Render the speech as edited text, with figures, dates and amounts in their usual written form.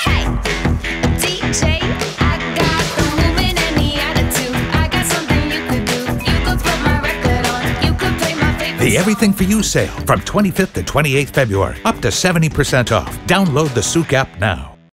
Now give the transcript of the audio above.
Hey, DJ, I got the movement and the attitude. I got something you could do. You could put my record on. You could play my favorite The song. Everything For You sale from 25th to 28th February. Up to 70% off. Download the Souq app now.